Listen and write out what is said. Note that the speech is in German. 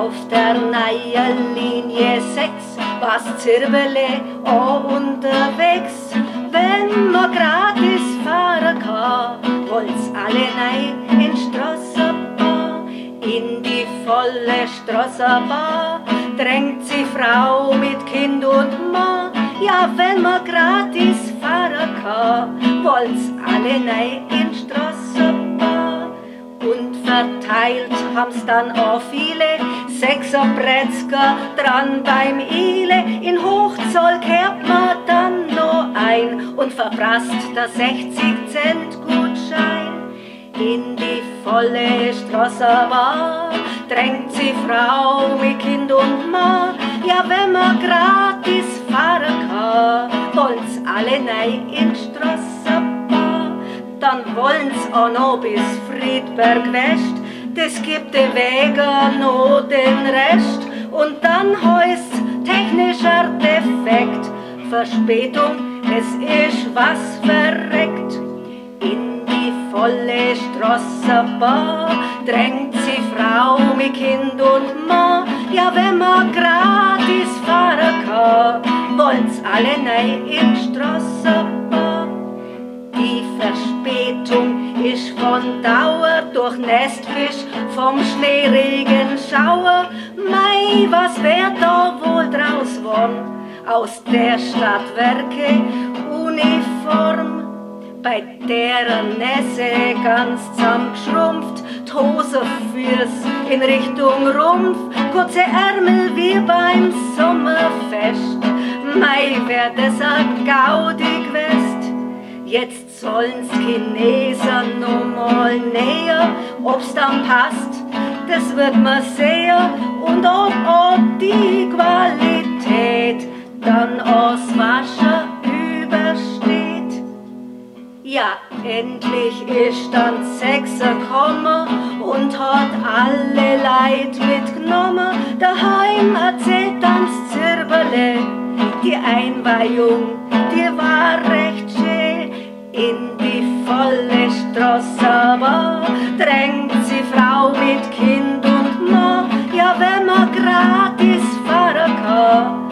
Auf der neuen Linie 6 war's Zirbele auch unterwegs. Wenn man gratis fahren kann, wollt's alle nei in Strassenbahn. In die volle Strassenbahn drängt sie Frau mit Kind und Mann. Ja, wenn man gratis fahren kann, wollt's alle nei in Strassenbahn. Und verteilt haben's dann auch viele Sechser-Bretzker dran beim Ile. In Hochzoll kehrt man dann noch ein und verprasst der 60-Cent-Gutschein. In die volle Strassenbahn drängt sie Frau mit Kind und Mann. Ja, wenn man gratis fahren kann, wollt's alle nei in Strassenbahn. Dann wollen's auch noch bis Friedberg West, das gibt de Weger noch den Rest. Und dann heißt's technischer Defekt, Verspätung, es ist was verreckt. In die volle Strassenbahn drängt sie Frau mit Kind und Mann. Ja, wenn man gratis fahren kann, wollen's alle nei in Strassenbahn. Die Verspätung ist von Dauer durch Nestfisch vom Schneeregen Schauer. Mei, was wär da wohl draus worden aus der Stadtwerke Uniform? Bei deren Nässe ganz zusammengeschrumpft, die Hose fürs in Richtung Rumpf, kurze Ärmel wie beim Sommerfest. Mei, wär das a Gaudi gewest. Jetzt sollen's Chinesen noch mal näher, ob's dann passt, das wird man sehen. Und ob die Qualität dann aus Wasser übersteht. Ja, endlich ist dann Sechser gekommen und hat alle Leid mitgenommen. Daheim erzählt dan's Zirbele, die Einweihung, die war recht schön. In die volle Strassenbahn drängt sie Frau mit Kind und Mann. Ja, wenn man gratis fahren kann,